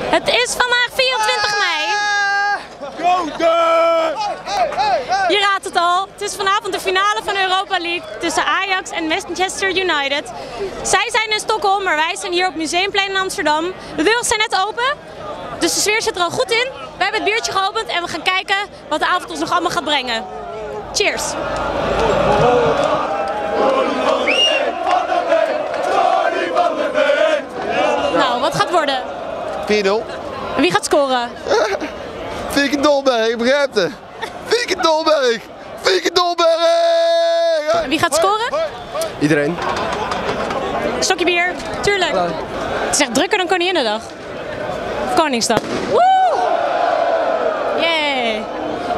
Het is vandaag 24 mei. Je raadt het al. Het is vanavond de finale van Europa League tussen Ajax en Manchester United. Zij zijn in Stockholm, maar wij zijn hier op Museumplein in Amsterdam. De deuren zijn net open, dus de sfeer zit er al goed in. We hebben het biertje geopend en we gaan kijken wat de avond ons nog allemaal gaat brengen. Cheers! Nou, wat gaat worden? 4-0. En wie gaat scoren? Fieke Dolberg, begrijp je? Fieke Dolberg! Fieke Dolberg! En wie gaat scoren? Iedereen. Stokje bier, tuurlijk. Het is echt drukker dan Koninginnedag. Of Koningsdag. Woe! Yay!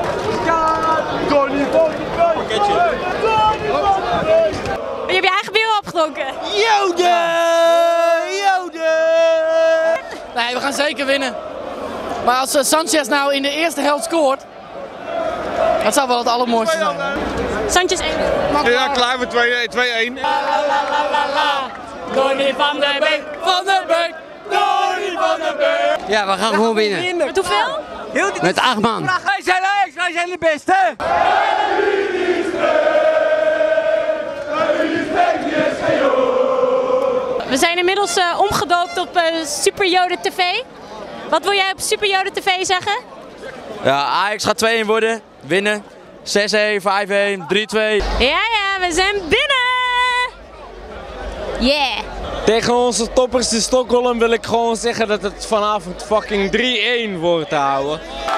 Je hebt je eigen bier opgedronken. Joden! Nee, we gaan zeker winnen. Maar als Sanchez nou in de eerste helft scoort, dat zou wel het allermooiste zijn. Sanchez 1. Ja, klaar voor 2-1. Donny van der Beek, Van der Beek, Donny van der Beek. Ja, we gaan gewoon winnen. Met hoeveel? Met 8 man. Wij zijn Ajax, wij zijn de beste. We zijn inmiddels omgedoopt op Super Jode TV. Wat wil jij op Super Jode TV zeggen? Ja, Ajax gaat 2-1 worden, winnen. 6-1, 5-1, 3-2. Ja, we zijn binnen! Yeah! Tegen onze toppers in Stockholm wil ik gewoon zeggen dat het vanavond fucking 3-1 wordt te houden.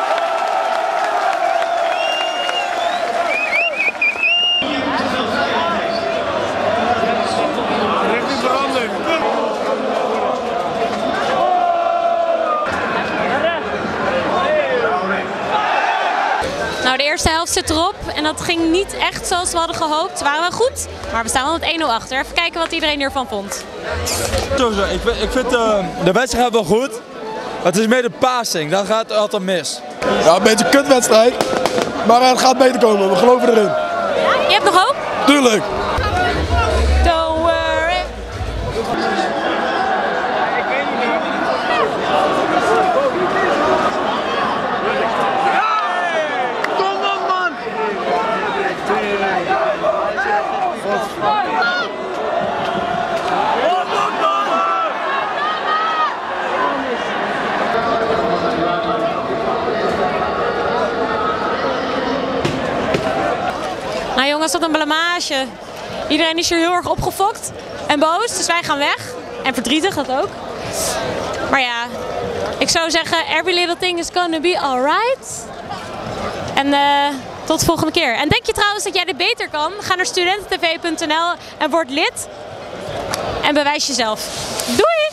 Nou, de eerste helft zit erop en dat ging niet echt zoals we hadden gehoopt. Ze waren wel goed, maar we staan wel met 1-0 achter. Even kijken wat iedereen hiervan vond. Ik vind de wedstrijd wel goed. Het is meer de passing, dat gaat altijd mis. Ja, een beetje een kutwedstrijd, maar het gaat beter komen, we geloven erin. Ja, je hebt nog hoop? Tuurlijk! Don't worry. Nou jongens, wat een blamage. Iedereen is hier heel erg opgefokt en boos, dus wij gaan weg. En verdrietig, dat ook. Maar ja, ik zou zeggen, every little thing is gonna be alright. En tot de volgende keer. En denk je trouwens dat jij dit beter kan? Ga naar studententv.nl en word lid. En bewijs jezelf. Doei!